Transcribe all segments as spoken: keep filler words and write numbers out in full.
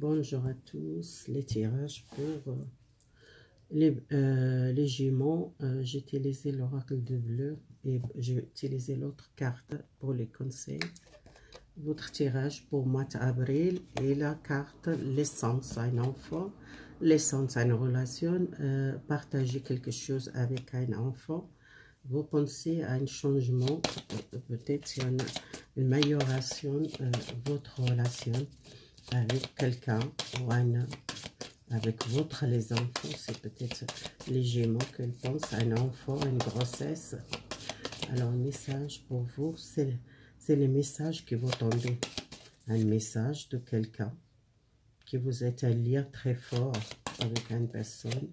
Bonjour à tous, les tirages pour euh, les, euh, les Gémeaux. Euh, j'ai utilisé l'oracle de bleu et j'ai utilisé l'autre carte pour les conseils. Votre tirage pour mois d'avril et la carte l'essence à un enfant, l'essence à une relation, euh, partager quelque chose avec un enfant. Vous pensez à un changement, peut-être une, une amélioration de euh, votre relation avec quelqu'un ou un, avec votre les enfants. C'est peut-être les Gémeaux qu'ils pensent à un enfant, une grossesse. Alors, le message pour vous, c'est les messages qui vont tomber. Un message de quelqu'un qui vous êtes un lien très fort avec une personne.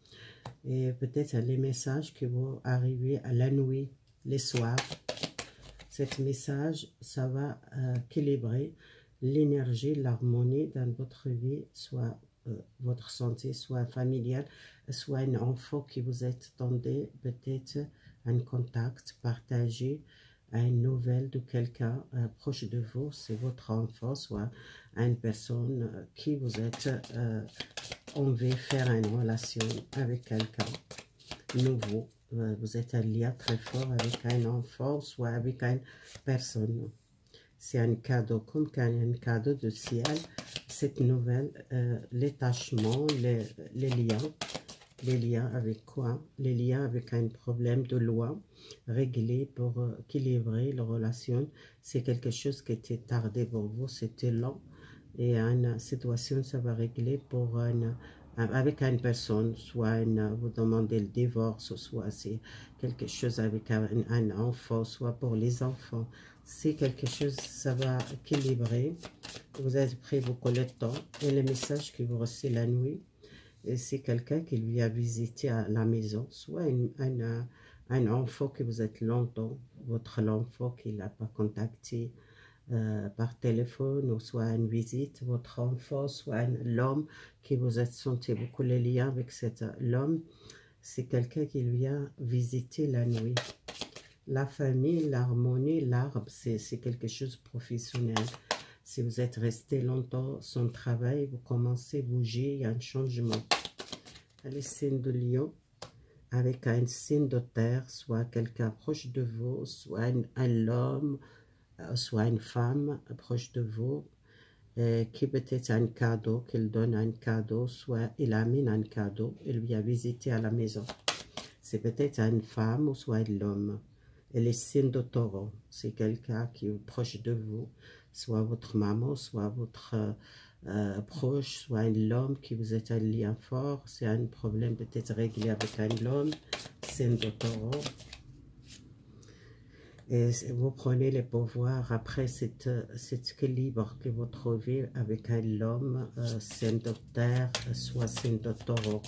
Et peut-être les messages qui vont arriver à la nuit, les soirs. Cet message, ça va euh, équilibrer l'énergie, l'harmonie dans votre vie, soit euh, votre santé, soit familiale, soit un enfant qui vous êtes tombé, peut-être un contact, partagé, une nouvelle de quelqu'un euh, proche de vous, c'est votre enfant, soit une personne euh, qui vous êtes, euh, on veut faire une relation avec quelqu'un nouveau. Euh, vous êtes un lien très fort avec un enfant, soit avec une personne. C'est un cadeau, comme un cadeau de ciel. Cette nouvelle, euh, l'attachement, les, les liens, les liens avec quoi? Les liens avec un problème de loi réglé pour euh, équilibrer la relation. C'est quelque chose qui était tardé pour vous, c'était lent. Et une situation, ça va régler pour une, avec une personne, soit une, vous demandez le divorce, soit c'est quelque chose avec un, un enfant, soit pour les enfants. C'est quelque chose, ça va équilibrer. Vous êtes pris beaucoup de temps. Et le message que vous recevez la nuit, c'est quelqu'un qui lui a visité à la maison, soit une, un, un enfant que vous êtes longtemps, votre enfant qui l'a pas contacté euh, par téléphone, ou soit une visite, votre enfant, soit l'homme qui vous a senti beaucoup les liens avec cet l'homme, c'est quelqu'un qui lui a visité la nuit. La famille, l'harmonie, l'arbre, c'est quelque chose de professionnel. Si vous êtes resté longtemps sans travail, vous commencez à bouger, il y a un changement. Les signes de lion, avec un signe de terre, soit quelqu'un proche de vous, soit un, un homme, soit une femme proche de vous, euh, qui peut-être un cadeau, qu'il donne un cadeau, soit il amène un cadeau, il lui a visité à la maison. C'est peut-être une femme ou soit l'homme. Et les signes de taureau, c'est quelqu'un qui est proche de vous, soit votre maman, soit votre euh, euh, proche, soit l'homme qui vous est un lien fort. C'est un problème peut-être réglé avec un homme, signe de taureau. Et vous prenez les pouvoirs après cet, cet équilibre que vous trouvez avec un homme, euh, signe de terre, soit signe de taureau.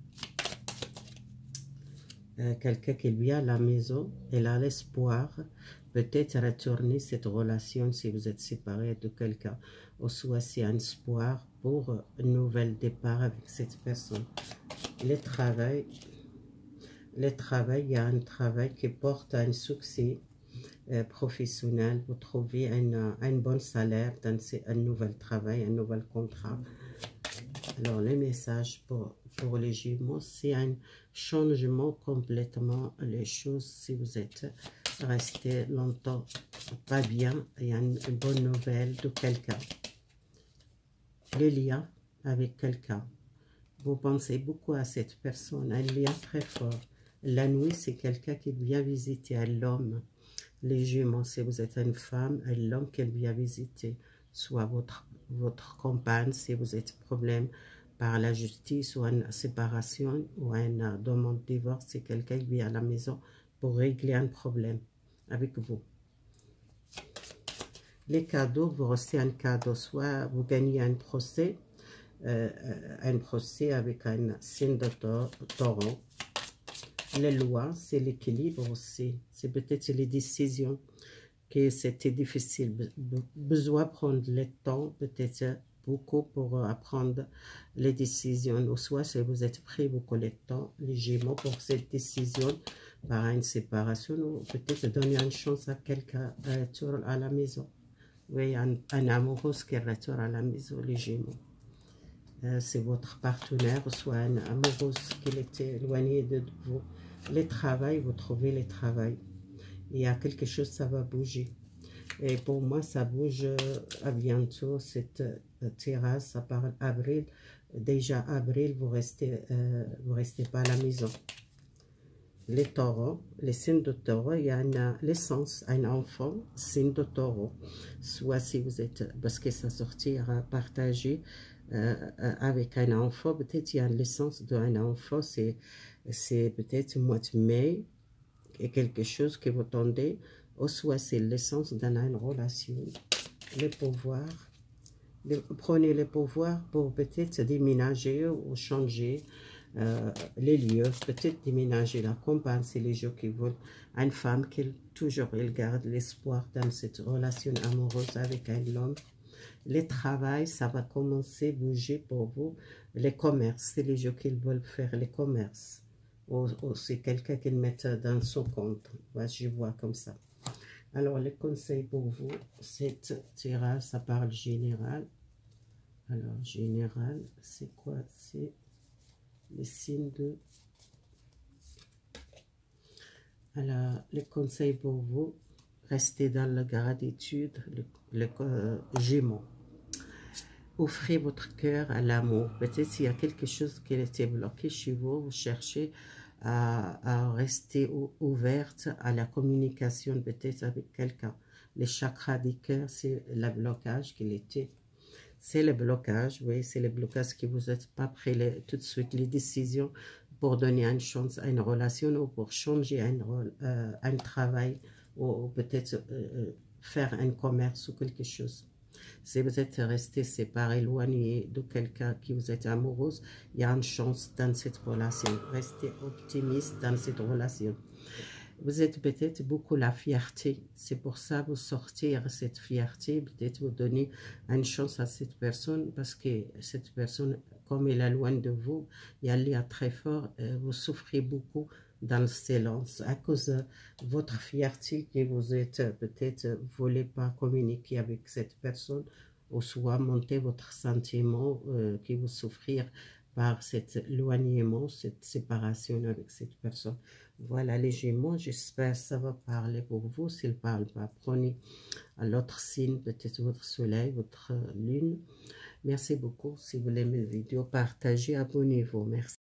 Euh, quelqu'un qui vient à la maison, elle a l'espoir peut-être retourner cette relation si vous êtes séparé de quelqu'un, ou soit c'est un espoir pour un nouvel départ avec cette personne. Le travail, le travail, il y a un travail qui porte à un succès euh, professionnel, vous trouvez un, un bon salaire dans un nouvel travail, un nouvel contrat. Alors, le message pour, pour les Gémeaux, c'est un changement complètement les choses. Si vous êtes resté longtemps pas bien, il y a une, une bonne nouvelle de quelqu'un. Les liens avec quelqu'un. Vous pensez beaucoup à cette personne, un lien très fort. La nuit, c'est quelqu'un qui vient visiter à l'homme. Les Gémeaux, si vous êtes une femme, l'homme qu'elle vient visiter, soit votre, votre compagne, si vous êtes problème par la justice ou une séparation ou une demande de divorce, c'est quelqu'un qui vient à la maison pour régler un problème avec vous. Les cadeaux, vous recevez un cadeau, soit vous gagnez un procès, euh, un procès avec un signe de taureau. Les lois, c'est l'équilibre aussi. C'est peut-être les décisions que c'était difficile. Besoin de prendre le temps, peut-être beaucoup pour apprendre les décisions. Ou soit si vous êtes pris beaucoup de temps, les Gémeaux, pour cette décision, par une séparation, ou peut-être donner une chance à quelqu'un retour à la maison. Oui, un, un amoureux qui retourne à la maison, les Gémeaux. euh, c'est votre partenaire, soit un amoureux qui était éloigné de vous. Les travail, vous trouvez les travail. Il y a quelque chose, ça va bouger. Et pour moi, ça bouge à bientôt, cette euh, terrasse, ça part avril. Déjà avril, vous restez, euh, vous restez pas à la maison. Les taureaux, les signes de taureau, il y a l'essence, un enfant, signe de taureau. Soit si vous êtes, parce que ça sortira partagé euh, avec un enfant, peut-être il y a l'essence d'un enfant, c'est peut-être au mois de mai, et quelque chose que vous tendez, ou soit c'est l'essence d'une relation, les pouvoirs. Prenez les pouvoirs pour peut-être déménager ou changer euh, les lieux, peut-être déménager la compagne, c'est les gens qui veulent une femme qui toujours elle garde l'espoir dans cette relation amoureuse avec un homme. Les travail, ça va commencer à bouger pour vous. Les commerces, c'est les gens qui veulent faire les commerces. Ou, ou c'est quelqu'un qui le met dans son compte. Ouais, je vois comme ça. Alors, les conseils pour vous, cette tirage, ça parle général. Alors, général, c'est quoi? C'est les signes de... Alors, les conseils pour vous, restez dans la gratitude, le, le euh, Gémeaux. Offrez votre cœur à l'amour. Peut-être s'il y a quelque chose qui était bloqué chez vous, vous cherchez à, à rester ouverte à la communication, peut-être avec quelqu'un. Les chakras du cœur, c'est le blocage qu'il était. C'est le blocage, oui, c'est le blocage que vous n'êtes pas prêt les, tout de suite les décisions pour donner une chance à une relation ou pour changer un, euh, un travail ou, ou peut-être euh, faire un commerce ou quelque chose. Si vous êtes resté séparé, éloigné de quelqu'un qui vous est amoureuse, il y a une chance dans cette relation. Restez optimiste dans cette relation. Vous êtes peut-être beaucoup la fierté. C'est pour ça que vous sortir cette fierté. Peut-être vous donner une chance à cette personne parce que cette personne, comme elle est loin de vous, il y a un lien très fort. Vous souffrez beaucoup dans le silence à cause de votre fierté que vous êtes peut-être, vous ne voulez pas communiquer avec cette personne ou soit monter votre sentiment euh, qui vous souffrir par cet éloignement, cette séparation avec cette personne. Voilà les Gémeaux, j'espère que ça va parler pour vous. S'il ne parle pas, prenez l'autre signe, peut-être votre soleil, votre lune. Merci beaucoup. Si vous aimez la vidéo, partagez, abonnez-vous. Merci.